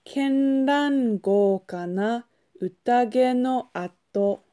絢爛豪華な宴の後、